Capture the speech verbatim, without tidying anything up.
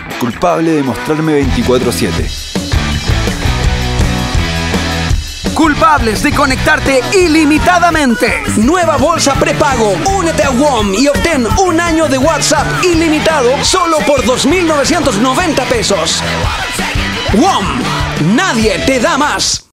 culpable de mostrarme veinticuatro siete. Culpables de conectarte ilimitadamente. Nueva bolsa prepago. Únete a WOM y obtén un año de WhatsApp ilimitado solo por dos mil novecientos noventa pesos. WOM. Nadie te da más.